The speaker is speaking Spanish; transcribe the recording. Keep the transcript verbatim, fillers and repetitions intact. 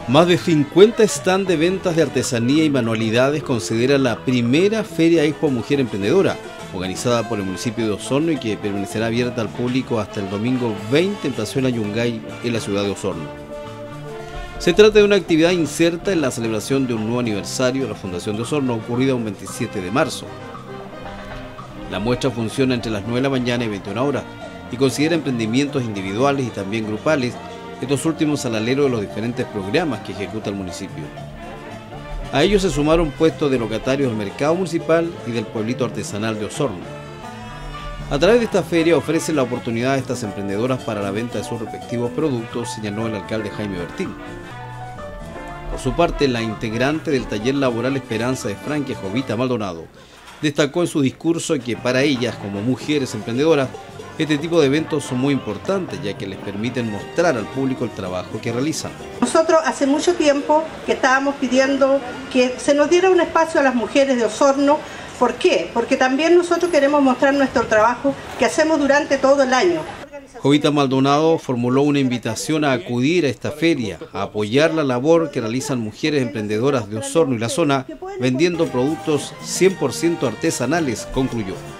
Más de cincuenta stands de ventas de artesanía y manualidades considera la primera Feria Expo Mujer Emprendedora, organizada por el municipio de Osorno y que permanecerá abierta al público hasta el domingo veinte en Plazuela Yungay, en la ciudad de Osorno. Se trata de una actividad inserta en la celebración de un nuevo aniversario de la Fundación de Osorno, ocurrida un veintisiete de marzo. La muestra funciona entre las nueve de la mañana y veintiuna horas y considera emprendimientos individuales y también grupales, estos últimos al alero de los diferentes programas que ejecuta el municipio. A ellos se sumaron puestos de locatarios del mercado municipal y del pueblito artesanal de Osorno. A través de esta feria ofrecen la oportunidad a estas emprendedoras para la venta de sus respectivos productos, señaló el alcalde Jaime Bertín. Por su parte, la integrante del taller laboral Esperanza de Franquia, Jovita Maldonado, destacó en su discurso que para ellas, como mujeres emprendedoras, este tipo de eventos son muy importantes, ya que les permiten mostrar al público el trabajo que realizan. Nosotros hace mucho tiempo que estábamos pidiendo que se nos diera un espacio a las mujeres de Osorno. ¿Por qué? Porque también nosotros queremos mostrar nuestro trabajo que hacemos durante todo el año. Jovita Maldonado formuló una invitación a acudir a esta feria, a apoyar la labor que realizan mujeres emprendedoras de Osorno y la zona, vendiendo productos cien por ciento artesanales, concluyó.